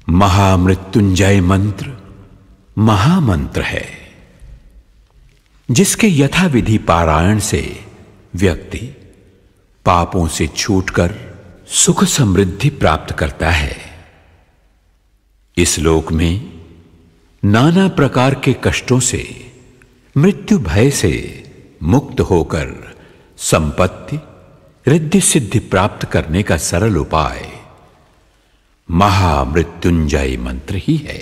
महामृत्युंजय मंत्र महामंत्र है, जिसके यथाविधि पारायण से व्यक्ति पापों से छूटकर सुख समृद्धि प्राप्त करता है। इस लोक में नाना प्रकार के कष्टों से, मृत्यु भय से मुक्त होकर संपत्ति रिद्धि सिद्धि प्राप्त करने का सरल उपाय महामृत्युंजय मंत्र ही है।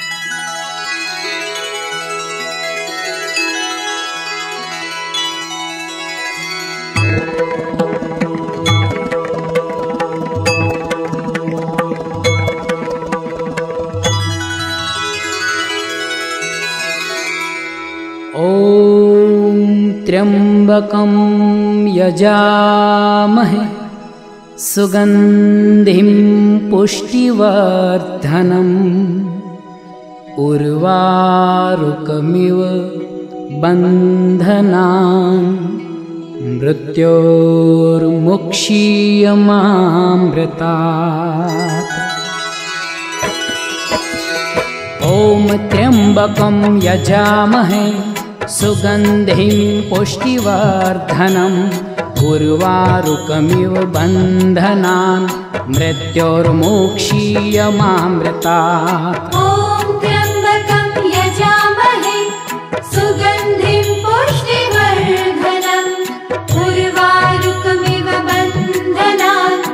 ओम त्र्यंबकं यजामहे सुगंधिं पुष्टिवर्धनम् उर्वारुकमिव बन्धनान् मृत्योर्मुक्षीयमामृतात्। ओम त्र्यंबकं यजामहे सुगंधिं पुष्टिवर्धनम् उर्वारुकमिव बन्धनान् मृत्योर्मुक्षीयमामृतात्। ओम त्र्यंबकं यजामहे सुगंधिं पुष्टिवर्धनम् उर्वारुकमिव बन्धनान्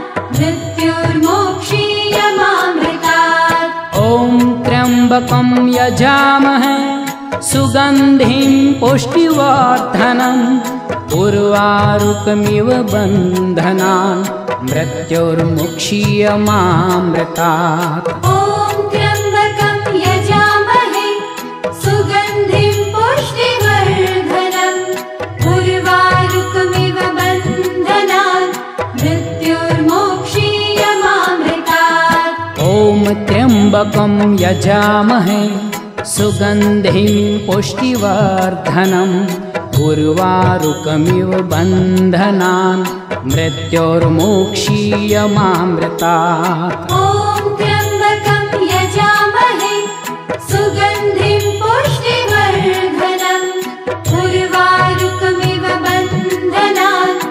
मृत्योर्मुक्षीयमामृतात्। ओम त्र्यंबकं यजामहे सुगंधिं पुष्टिवर्धनम् उर्वारुकमिव बन्धनान् मृत्योर्मुक्षीयमामृतात्। ओम त्र्यंबकं यजामहे सुगंधिं पुष्टिवर्धनम् उर्वारुकमिव बन्धनान् मृत्योर्मुक्षीयमामृतात्। ओम त्र्यंबकं यजामहे सुगंधिं पुष्टिवर्धनम् उर्वारुकमिव बन्धनान् मृत्योर्मुक्षीयमामृतात्। ओम त्र्यंबकं यजामहे सुगंधिं पुष्टिवर्धनम् उर्वारुकमिव बन्धनान्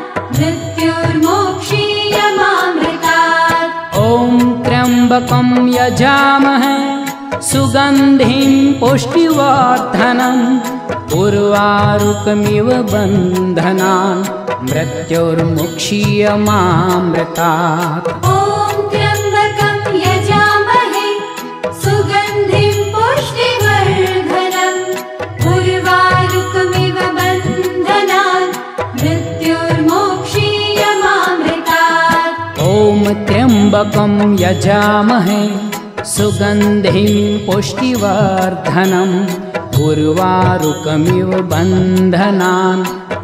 मृत्योर्मुक्षीयमामृतात्। ओम त्र्यंबकं यजामहे सुगंधिं पुष्टिवर्धनम् उर्वारुकमिव बन्धनान् मृत्योर्मुक्षीयमामृतात्। ओम त्र्यंबकं यजामहे सुगंधिं पुष्टिवर्धनम् उर्वारुकमिव बन्धनान् मृत्योर्मुक्षीयमामृतात्। ओम त्र्यंबकं यजामहे सुगंधिं पुष्टिवर्धनम् उर्वारुकमिव बन्धनान्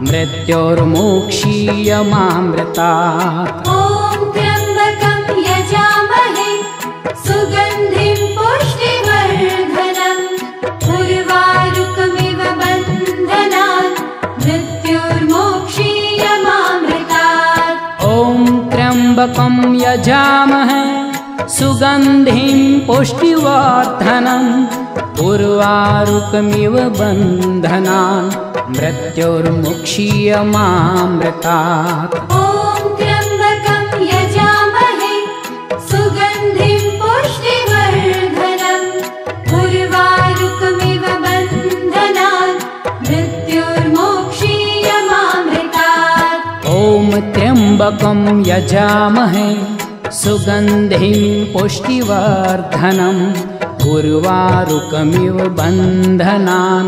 मृत्योर्मुक्षीयमामृतात्। ओम त्र्यंबकं यजामहे सुगंधिं पुष्टिवर्धनम् उर्वारुकमिव बन्धनान् मृत्योर्मुक्षीयमामृतात्। ओम त्र्यंबकं यजामहे सुगंधिं पुष्टिवर्धनम् उर्वारुकमिव बन्धनान् मृत्योर्मुक्षीयमामृतात्। ओम त्र्यंबकं यजामहे सुगंधिं पुष्टिवर्धनम् उर्वारुकमिव बन्धनान् मृत्योर्मुक्षीयमामृतात्। ओम त्र्यंबकं यजामहे सुगंधिं पुष्टिवर्धनम् उर्वारुकमिव बन्धनान्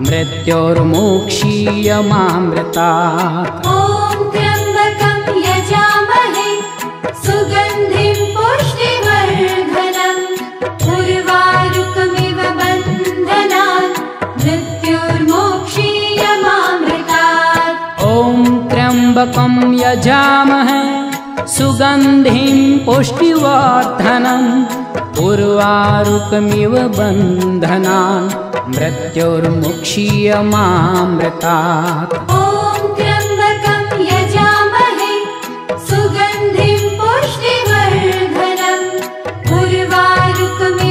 मृत्योर्मुक्षीयमामृतात्। ओम त्र्यंबकं यजामहे सुगंधिं पुष्टिवर्धनम् उर्वारुकमिव बन्धनान् मृत्योर्मुक्षीयमामृतात्। ओम त्र्यंबकं यजामहे सुगंधिं पुष्टिवर्धनम् उर्वारुकमिव बन्धनान् मृत्योर्मुक्षीयमामृतात्। ओम त्र्यंबकं यजामहे सुगंधिं पुष्टिवर्धनम् उर्वारुकमिव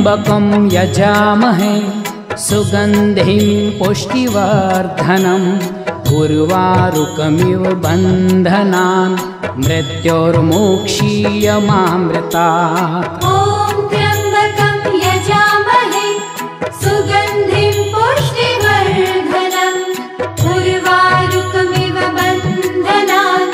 त्र्यम्बकं यजामहे सुगन्धिं पुष्टिवर्धनम् उर्वारुकमिव बन्धनान् मृत्योर्मोक्षीयमामृतात्। ॐ त्र्यम्बकं यजामहे सुगन्धिं पुष्टिवर्धनम् उर्वारुकमिव बन्धनान्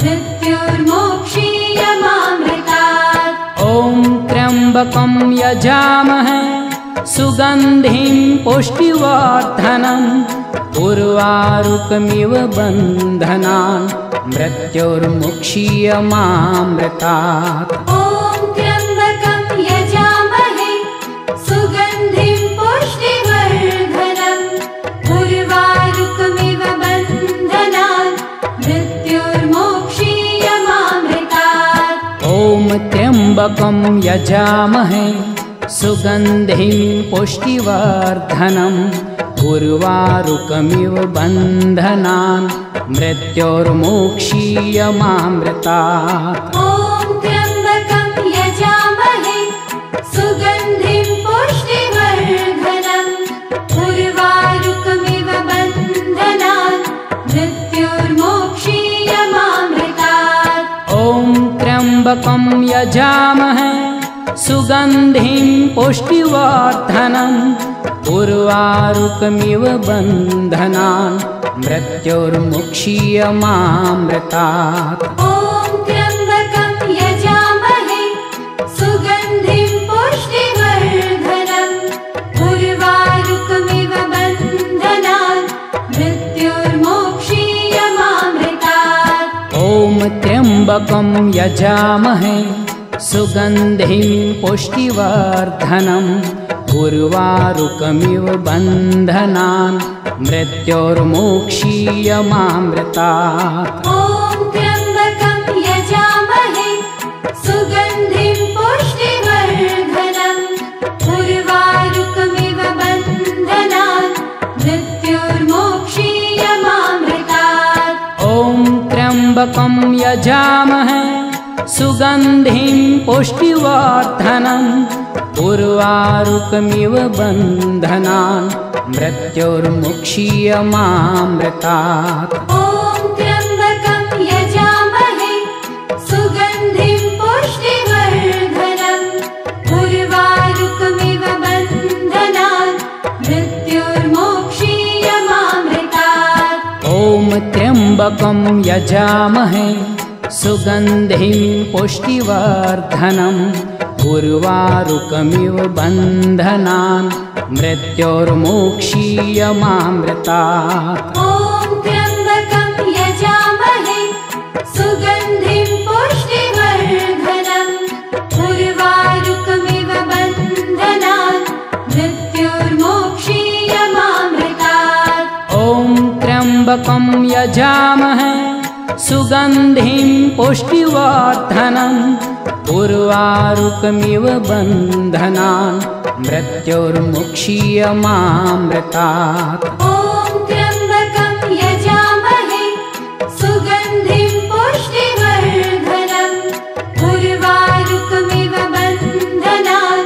मृत्योर्मोक्षीयमामृतात्। ॐ त्र्यम्बकं यजामहे सुगन्धिं पुष्टिवर्धनम् उर्वारुकमिव बन्धनान् मृत्योर्मुक्षीयमामृतात्। ॐ त्र्यम्बकं यजामहे सुगन्धिं पुष्टिवर्धनम् उर्वारुकमिव बन्धनान् मृत्योर्मोक्षीयमामृतात्। ॐ त्र्यम्बकं यजामहे सुगन्धिं पुष्टिवर्धनम् उर्वारुकमिव बन्धनान् मृत्योर्मोक्षीयमामृतात्। ॐ त्र्यम्बकं यजामहे सुगन्धिं पुष्टिवर्धनम् उर्वारुकमिव बन्धनान् मृत्योर्मोक्षीयमामृतात्। ॐ त्र्यम्बकं यजामहे सुगन्धिं पुष्टिवर्धनम् उर्वारुकमिव बन्धनान् मृत्योर्मुक्षीयमामृतात्। ॐ त्र्यम्बकं यजामहे सुगन्धिं पुष्टिवर्धनम् उर्वारुकमिव बन्धनान् मृत्योर्मोक्षीयमामृतात्। ॐ त्र्यम्बकं यजामहे सुगन्धिं पुष्टिवर्धनम् उर्वारुकमिव बन्धनान् मृत्योर्मोक्षीयमामृतात्। ॐ त्र्यम्बकं यजामहे सुगन्धिं पुष्टिवर्धनम् उर्वारुकमिव बन्धनान् मृत्योर्मोक्षीयमामृतात्। ॐ त्र्यम्बकं यजामहे सुगन्धिं पुष्टिवर्धनम् उर्वारुकमिव बन्धनान् मृत्योर्मुक्षीयमामृतात्। ॐ त्र्यम्बकं यजामहे सुगन्धिं पुष्टिवर्धनम् उर्वारुकमिव बन्धनान् मृत्योर्मोक्षीयमामृतात्। ॐ त्र्यम्बकं यजामहे सुगन्धिं पुष्टिवर्धनम् उर्वारुकमिव बन्धनान् मृत्योर्मोक्षीयमामृतात्। ॐ त्र्यम्बकं यजामहे सुगन्धिं पुष्टिवर्धनम् उर्वारुकमिव बन्धनान् मृत्योर्मोक्षीयमामृतात्। ॐ त्र्यम्बकं यजामहे सुगन्धिं पुष्टिवर्धनम् उर्वारुकमिव बन्धनान् मृत्योर्मुक्षीयमामृतात्। ॐ त्र्यम्बकं यजामहे सुगन्धिं पुष्टिवर्धनम् उर्वारुकमिव बन्धनान्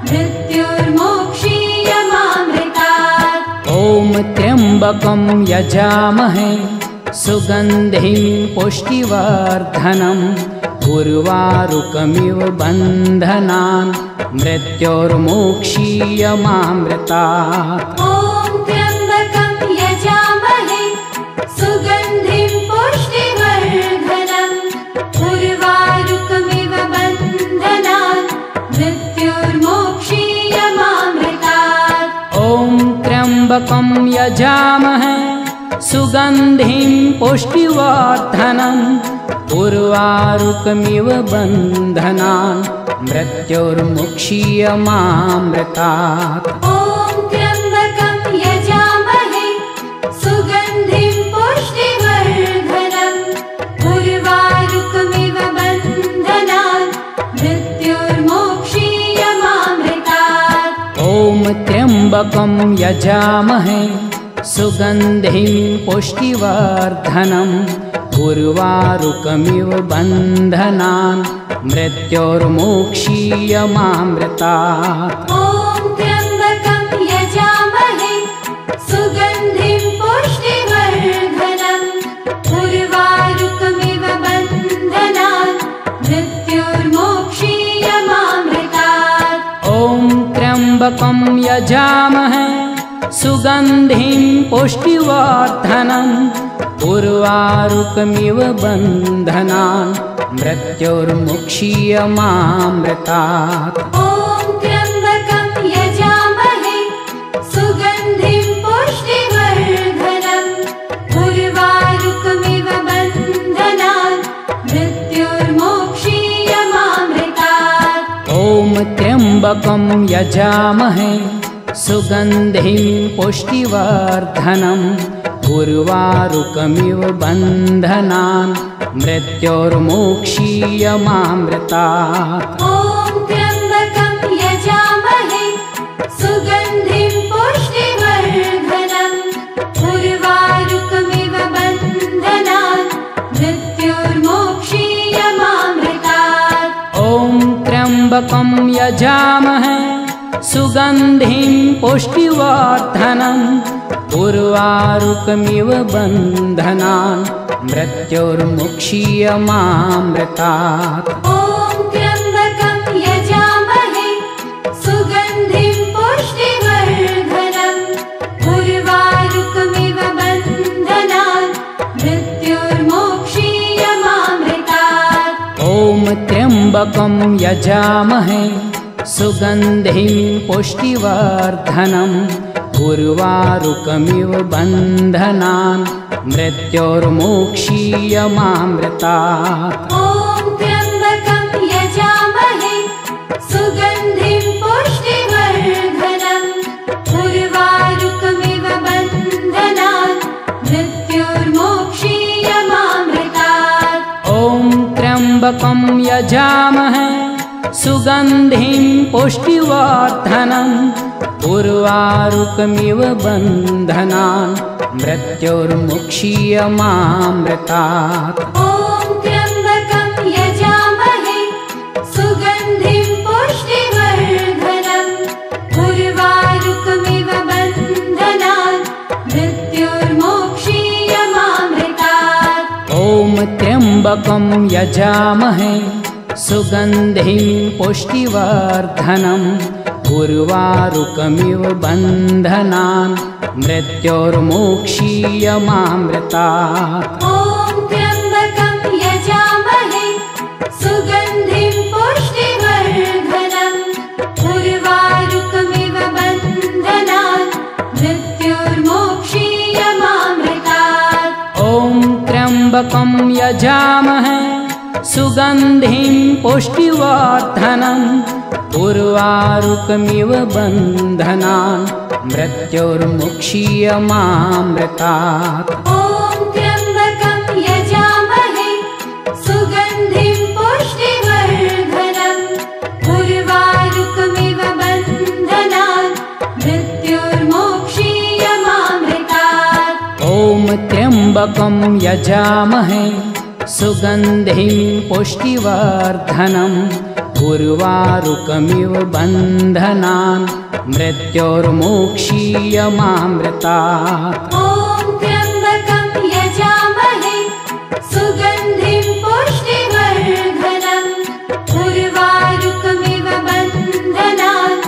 मृत्योर्मोक्षीयमामृतात्। ॐ त्र्यम्बकं यजामहे सुगन्धिं पुष्टिवर्धनम् उर्वारुकमिव बन्धनान् मृत्योर्मोक्षीयमामृतात्। ॐ त्र्यम्बकं यजामहे सुगन्धिं पुष्टिवर्धनम् उर्वारुकमिव बन्धनान् मृत्योर्मोक्षीयमामृतात्। ॐ त्र्यम्बकं यजामहे सुगन्धिं पुष्टिवर्धनम् उर्वारुकमिव बन्धनान् मृत्योर्मुक्षीयमामृतात्। ॐ त्र्यम्बकं यजामहे सुगन्धिं पुष्टिवर्धनम् उर्वारुकमिव बन्धनान् मृत्योर्मोक्षीयमामृतात्। ॐ त्र्यम्बकं यजामहे सुगन्धिं पुष्टिवर्धनम् उर्वारुकमिव बन्धनान् मृत्योर्मुक्षीयमामृतात्। ॐ यजामहे सुगन्धिं पुष्टिवर्धनम् उर्वारुकमिव बन्धनान् मृत्योर्मुक्षीयमामृतात्। ॐ त्र्यम्बकं यजामहे सुगन्धिं पुष्टिवर्धनम् उर्वारुकमिव बन्धनान् मृत्योर्मुक्षीयमामृतात्। ॐ त्र्यम्बकं यजामहे सुगन्धिं पुष्टिवर्धनम् उर्वारुकमिव बन्धनान् मृत्योर्मुक्षीयमामृतात्। ॐ त्र्यम्बकं यजामहे सुगन्धिं पुष्टिवर्धनम् उर्वारुकमिव बन्धनान् मृत्योर्मुक्षीयमामृतात्। ॐ त्र्यम्बकं यजामहे सुगन्धिं पुष्टिवर्धनम् उर्वारुकमिव बन्धनान् मृत्योर्मुक्षीयमामृतात्। ॐ त्र्यम्बकं यजामहे सुगन्धिं पुष्टिवर्धनम् उर्वारुकमिव बन्धनान् मृत्योर्मुक्षीयमामृतात्। ॐ त्र्यम्बकं यजामहे सुगन्धिं पुष्टिवर्धनम् उर्वारुकमिव बन्धनान् मृत्योर्मुक्षीयमामृतात्। ॐ त्र्यम्बकं यजामहे सुगन्धिं पुष्टिवर्धनम् उर्वारुकमिव बन्धनान् मृत्योर्मुक्षीयमामृतात्। ॐ त्र्यम्बकं यजामहे सुगन्धिं पुष्टिवर्धनम् उर्वारुकमिव बन्धनान् मृत्योर्मुक्षीयमामृतात्। ॐ त्र्यम्बकं यजामहे सुगन्धिं पुष्टिवर्धनम् उर्वारुकमिव बन्धनान् मृत्योर्मुक्षीयमामृतात्। ॐ त्र्यम्बकं यजामहे सुगन्धिं पुष्टिवर्धनम् उर्वारुकमिव बन्धनान् मृत्योर्मुक्षीयमामृतात्। ॐ त्र्यम्बकं यजामहे सुगन्धिं पुष्टिवर्धनम् उर्वारुकमिव बन्धनान् मृत्योर्मुक्षीयमामृतात्। ॐ त्र्यम्बकं यजामहे सुगन्धिं पुष्टिवर्धनम् उर्वारुकमिव बन्धनान् मृत्योर्मुक्षीयमामृतात्। ॐ त्र्यम्बकं यजामहे सुगन्धिं पुष्टिवर्धनम् उर्वारुकमिव बन्धनान् मृत्योर्मुक्षीयमामृतात्। ॐ त्र्यम्बकं यजामहे सुगन्धिं पुष्टिवर्धनम् उर्वारुकमिव बन्धनान् मृत्योर्मुक्षीयमामृतात्। ॐ त्र्यम्बकं यजामहे सुगन्धिं पुष्टिवर्धनम् उर्वारुकमिव बन्धनान्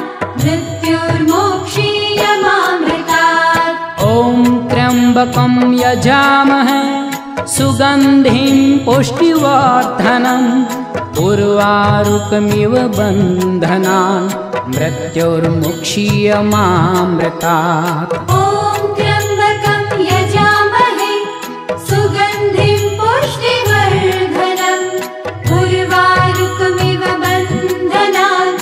मृत्योर्मुक्षीयमामृतात्। ॐ त्र्यम्बकं यजामहे सुगन्धिं पुष्टिवर्धनम् उर्वारुकमिव बन्धनान् मृत्योर्मुक्षीयमामृतात्। ॐ त्र्यम्बकं यजामहे सुगन्धिं पुष्टिवर्धनम् उर्वारुकमिव बन्धनान्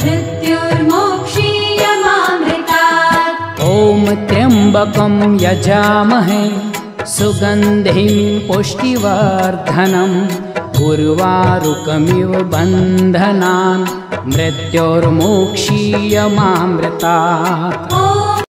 मृत्योर्मुक्षीयमामृतात्। ॐ त्र्यम्बकं यजामहे सुगन्धिं पुष्टिवर्धनम् उर्वारुकमिव बन्धनान् मृत्योर्मुक्षीयमामृतात्। ॐ